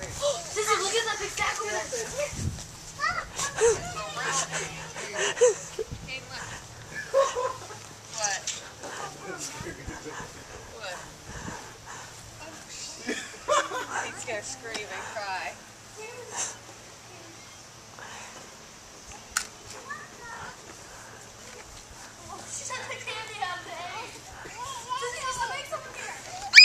Sissy, look at that big sack over there. What? He's gonna scream and cry. She's got the candy out there. Sissy, just make something here.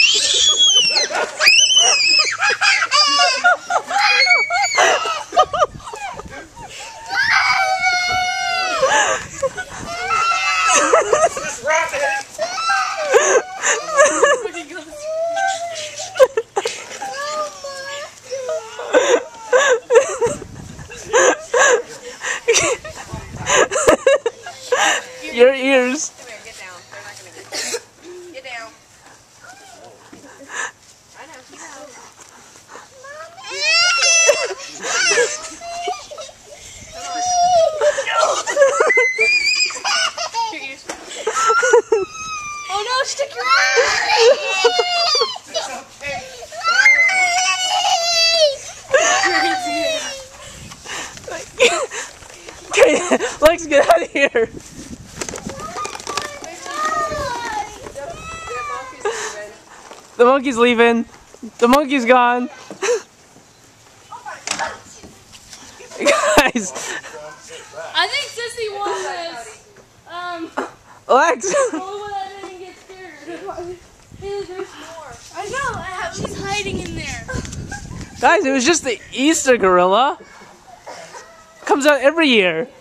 Your ears. Come here, get down. They're not gonna get down. Get down. I know, he knows. Your ears. Oh no, stick your Okay, Lex, get out of here. The monkey's leaving. The monkey's gone. Guys. I think Sissy won this. Lex. The only one that didn't get scared. Hey, there's more. I know. She's hiding in there. Guys, it was just the Easter gorilla. Comes out every year.